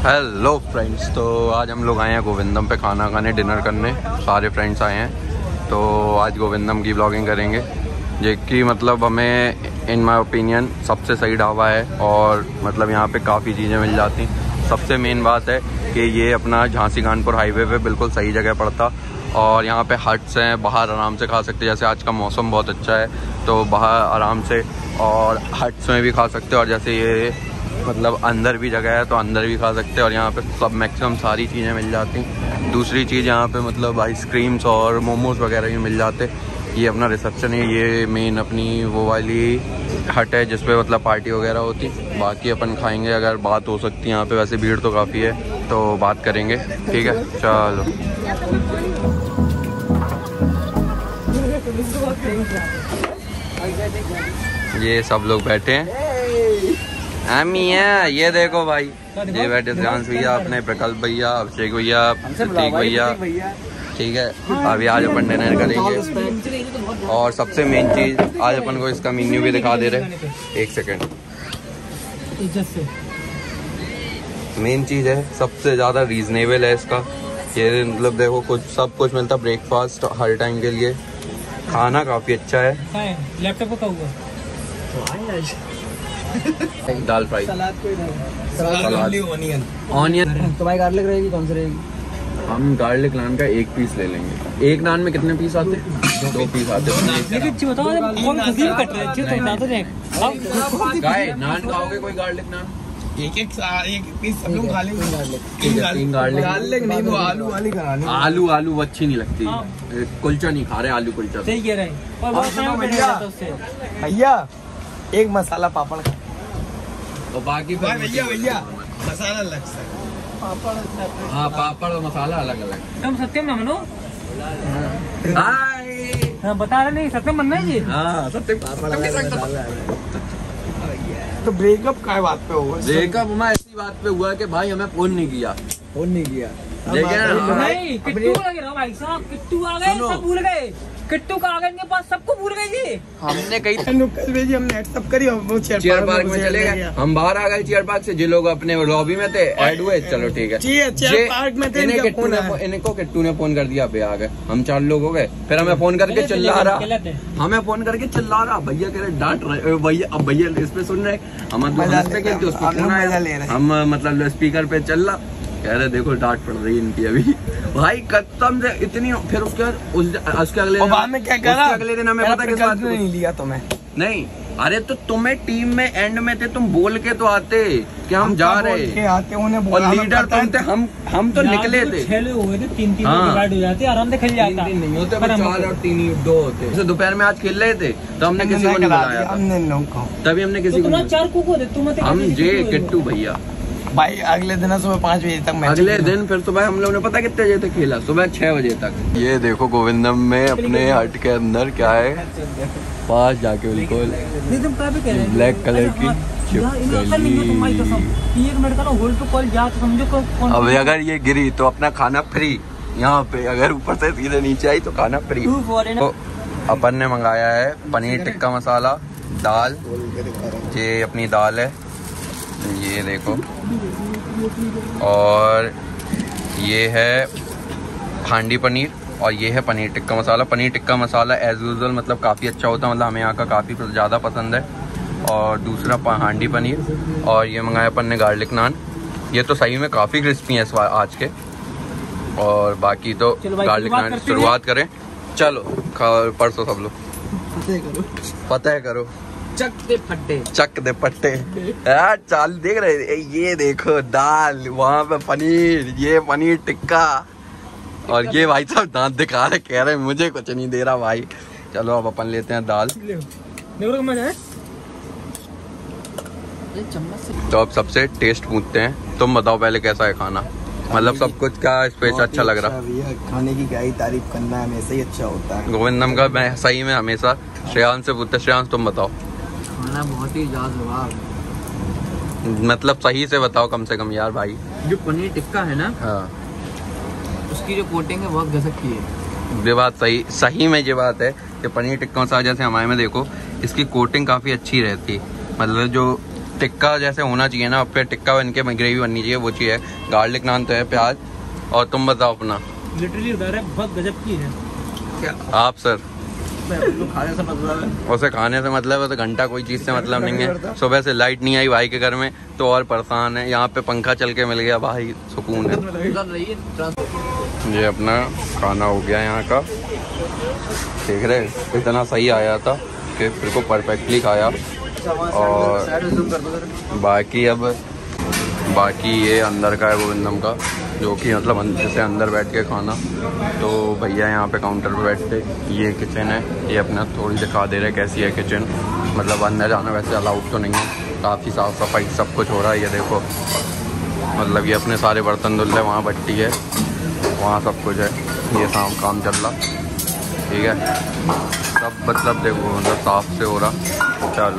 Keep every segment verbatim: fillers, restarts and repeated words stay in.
Hello friends, तो आज हम लोग आए हैं गोविंदम पे खाना खाने, डिनर करने। सारे फ्रेंड्स आए हैं तो आज गोविंदम की ब्लॉगिंग करेंगे, जो कि मतलब हमें इन माय ओपिनियन सबसे सही ढाबा है और मतलब यहाँ पे काफ़ी चीज़ें मिल जाती। सबसे मेन बात है कि ये अपना झांसी कानपुर हाईवे पे बिल्कुल सही जगह पड़ता और यहाँ पे हट्स हैं, बाहर आराम से खा सकते हैं। जैसे आज का मौसम बहुत अच्छा है तो बाहर आराम से और हट्स में भी खा सकते हैं, और जैसे ये मतलब अंदर भी जगह है तो अंदर भी खा सकते हैं और यहाँ पे सब मैक्सिमम सारी चीज़ें मिल जाती। दूसरी चीज़ यहाँ पे मतलब आइसक्रीम्स और मोमोज वगैरह भी मिल जाते। ये अपना रिसेप्शन है, ये मेन अपनी वो वाली हट है जिसपे मतलब पार्टी वगैरह होती। बाकी अपन खाएंगे, अगर बात हो सकती है यहाँ पे, वैसे भीड़ तो काफ़ी है तो बात करेंगे। ठीक है, चलो। ये सब लोग बैठे हैं। अमी है, ये देखो भाई, ये बैठे श्रेयांश भैया, अपने प्रकल्प भैया, अभिषेक भैया, प्रतीक भैया। ठीक है, अभी आज अपन डिनर करेंगे और सबसे मेन चीज आज अपन को इसका मेन्यू भी दिखा दे रहे। एक सेकेंड, मेन चीज है सबसे ज्यादा रीजनेबल है इसका। ये मतलब देखो कुछ सब कुछ मिलता, ब्रेकफास्ट हर टाइम के लिए, खाना काफी अच्छा है। लैपटॉप का हुआ दाल फ्राई, सलाद कोई सलाद, ऑनियन ऑनियन। तो भाई गार्लिक रहेगी, कौन सी रहेगी? हम गार्लिक नान का एक पीस ले लेंगे। एक नान में कितने पीस आते? दो पीस आते लेकिन बताओ कौन खुशी में कट रहा है, तो ना तो देख गाय नान खाओगे, कोई गार्लिक नान एक एक एक पीस सब लोग खा लेंगे। तीन गार्लिक, गार्लिक नहीं, वो आलू वाली खानी। आलू आलू वो अच्छी नहीं लगती। कुलचा नहीं खा रहे, आलू कुलचा सही कह रहे हैं। और बहुत टाइम भैया भैया एक मसाला पापड़ और बाकी भैया भैया मसाला अलग से, पापड़। हाँ, पापड़ और मसाला अलग अलग। तुम सत्यम ना मनो, हाय, हाँ बता रहे नहीं, सत्यम बनना है जी। हाँ सत्य। तो ब्रेकअप क्या बात पे हुआ? ब्रेकअप मैं ऐसी बात पे हुआ कि भाई हमें फोन नहीं किया, फोन नहीं किया। नहीं, किट्टू आ गया भाई साहब, किट्टू आ गए, सब भूल गए। किट्टू का आ गए इनके पास, सबको भूल गए जी। हमने कही कल भेजी, हमने व्हाट्सएप करी और वो चेयर पार्क में चले गए। हम बाहर आ गए चेयर पार्क से, जो लोग अपने लॉबी में थे ऐड हुए। चलो ठीक है, चेयर पार्क में थे। इन्हें किट्टू ने इनको किट्टू ने फोन कर दिया, पे आ गए हम चार लोग हो गए। फिर हमें फोन करके चिल्ला रहा, हमें फोन करके चिल्ला रहा, भैया कह रहे डांट रहे भैया। अब भैया इस पे सुन रहे, हम हम मतलब स्पीकर पे चल रहा, कह रहे देखो डांट पड़ रही इनकी अभी। भाई कसम से इतनी। फिर उसके बाद उसके अगले में क्या करा, अगले दिन हमें पता किस बात को नहीं लिया तुम्हें। नहीं, अरे तो तुम्हें टीम में एंड में थे, तुम बोल के तो आते कि हम जा रहे आते, उन्हें और लीडर तुम थे। हम हम तो निकले थे, छह लोग हुए थे, तीन तीन डिवाइड हो जाते, आराम से खेल जाता। नहीं होते, चार और तीन दो होते। जैसे दोपहर में आज खेल रहे थे तो हमने किसी को नहीं बुलाया, तभी हमने किसी को। चार कुको थे तुम, हम जे किट्टू भैया। भाई अगले दिन सुबह पाँच बजे तक मैच। अगले दिन फिर सुबह हम लोगों ने पता कितने बजे तक खेला, सुबह छह बजे तक। ये देखो गोविंदम में अपने हट के अंदर क्या है, पास जाके बिल्कुल ब्लैक कलर की अब अगर ये गिरी तो अपना खाना फ्री। यहाँ पे अगर ऊपर से सीधे नीचे आई तो खाना फ्री। तो अपन ने मंगाया है पनीर टिक्का मसाला, दाल, ये अपनी दाल है, ये देखो, और ये है हांडी पनीर, और ये है पनीर टिक्का मसाला। पनीर टिक्का मसाला एज यूजुअल मतलब काफ़ी अच्छा होता है, मतलब हमें यहाँ का काफ़ी ज़्यादा पसंद है। और दूसरा हांडी पनीर, और ये मंगाया अपन ने गार्लिक नान। ये तो सही में काफ़ी क्रिस्पी है इस बार आज के। और बाकी तो गार्लिक नान शुरुआत करें। चलो परसों सब लोग पता करो, चक दे फट्टे, चक दे पट्टे यार। चाल देख रहे, ये देखो दाल, वहाँ पे पनीर, ये पनीर टिक्का, और ये भाई साहब दांत दिखा रहे, कह रहे मुझे कुछ नहीं दे रहा भाई। चलो अब अपन लेते हैं दाल। तो अब सबसे टेस्ट पूछते हैं, तुम बताओ पहले कैसा है खाना, मतलब सब कुछ का स्पेस अच्छा लग रहा है। खाने की क्या ही तारीफ करना है, हमेशा ही अच्छा होता है गोविंदम का। मैं सही में हमेशा श्रेयांश से पूछते, श्रेयांश तुम बताओ। खाना बहुत ही लाजवाब, मतलब सही से बताओ कम से कम यार भाई। जो पनीर टिक्का है ना, हाँ, उसकी जो कोटिंग है बहुत गजब की है। ये बात सही सही में ये बात है कि पनीर टिक्का मसाला जैसे हमारे में देखो, इसकी कोटिंग काफ़ी अच्छी रहती है। मतलब जो टिक्का जैसे होना चाहिए ना, फिर टिक्का बन के ग्रेवी बननी चाहिए, वो चाहिए। गार्लिक नान तो है, प्याज। और तुम बताओ अपना। लिटरली बहुत गजब की है। क्या आप सर? खाने से मतलब है, उसे खाने से मतलब है तो घंटा कोई चीज़ से मतलब नहीं है। सुबह से लाइट नहीं आई भाई के घर में तो और परेशान है। यहाँ पे पंखा चल के मिल गया भाई, सुकून है। ये अपना खाना हो गया यहाँ का, देख रहे इतना सही आया था कि फिर को परफेक्टली खाया। और बाकी अब बाकी ये अंदर का है गोविंदम का, जो कि मतलब अंदर से अंदर बैठ के खाना। तो भैया यहाँ पे काउंटर पे बैठते, ये किचन है, ये अपना थोड़ी दिखा दे रहे कैसी है किचन। मतलब अंदर जाना वैसे अलाउड तो नहीं है, काफ़ी साफ़ सफाई सब कुछ हो रहा है। ये देखो मतलब ये अपने सारे बर्तन धुल रहे, वहाँ भट्टी है, वहाँ सब कुछ है, ये शाम काम चल रहा, ठीक है सब मतलब देखो मतलब साफ से हो रहा। चलो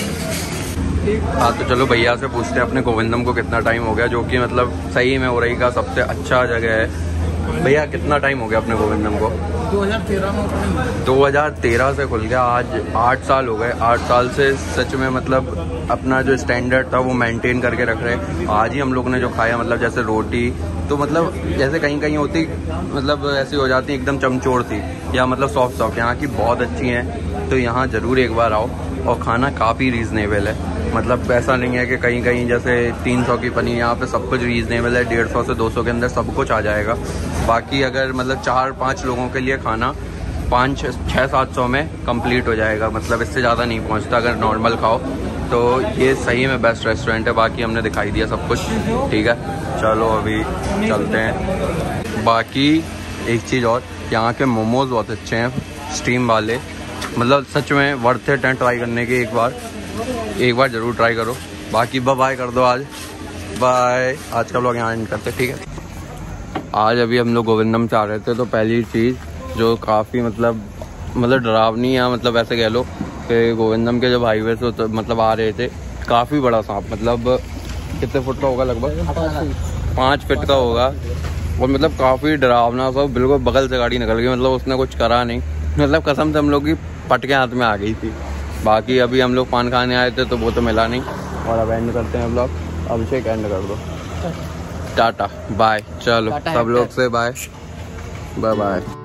हाँ तो चलो भैया से पूछते हैं अपने गोविंदम को कितना टाइम हो गया, जो कि मतलब सही में हो रही का सबसे अच्छा जगह है। भैया कितना टाइम हो गया अपने गोविंदम को? दो हज़ार तेरह में दो हज़ार तेरह से खुल गया, आज आठ साल हो गए। आठ साल से सच में मतलब अपना जो स्टैंडर्ड था वो मेंटेन करके रख रहे। आज ही हम लोग ने जो खाया मतलब जैसे रोटी तो मतलब जैसे कहीं कहीं होती मतलब ऐसी हो जाती एकदम चमचोड़ थी, या मतलब सॉफ्ट सॉफ्ट, यहाँ की बहुत अच्छी हैं। तो यहाँ ज़रूर एक बार आओ, और खाना काफ़ी रीज़नेबल है। मतलब ऐसा नहीं है कि कहीं कहीं जैसे तीन सौ की पनीर, यहाँ पे सब कुछ रीज़नेबल है, डेढ़ सौ से दो सौ के अंदर सब कुछ आ जाएगा। बाकी अगर मतलब चार पाँच लोगों के लिए खाना पाँच छः सात सौ में कंप्लीट हो जाएगा, मतलब इससे ज़्यादा नहीं पहुँचता अगर नॉर्मल खाओ। तो ये सही में बेस्ट रेस्टोरेंट है। बाकी हमने दिखाई दिया सब कुछ, ठीक है चलो अभी चलते हैं। बाकी एक चीज़ और, यहाँ के मोमोज़ बहुत अच्छे हैं, स्टीम वाले, मतलब सच में वर्थ इट है ट्राई करने की। एक बार एक बार ज़रूर ट्राई करो। बाकी बाय कर दो आज, बाय। आज का लोग यहाँ एंड करते, ठीक है। आज अभी हम लोग गोविंदम से आ रहे थे, तो पहली चीज़ जो काफ़ी मतलब मतलब डरावनी है, मतलब ऐसे कह लो कि गोविंदम के जब हाईवे से तो मतलब आ रहे थे, काफ़ी बड़ा सांप, मतलब कितने फुट का होगा, लगभग पाँच फीट का होगा, और मतलब काफ़ी डरावना सा, बिल्कुल बगल से गाड़ी निकल गई, मतलब उसने कुछ करा नहीं, मतलब कसम से हम लोग की पटके हाथ में आ गई थी। बाकी अभी हम लोग पान खाने आए थे तो वो तो मिला नहीं। और अब एंड करते हैं ब्लॉग, अभिषेक एंड कर दो, टाटा बाय। चलो सब लोग से बाय बाय बाय।